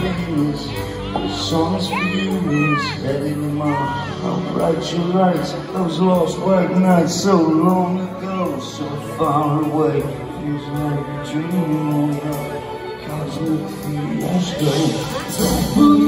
famous. This song's for you, Miss Hedy Lamarr. I'll write your rights, those lost white nights so long ago, so far away. Feels like a dream on a cosmic fiasco.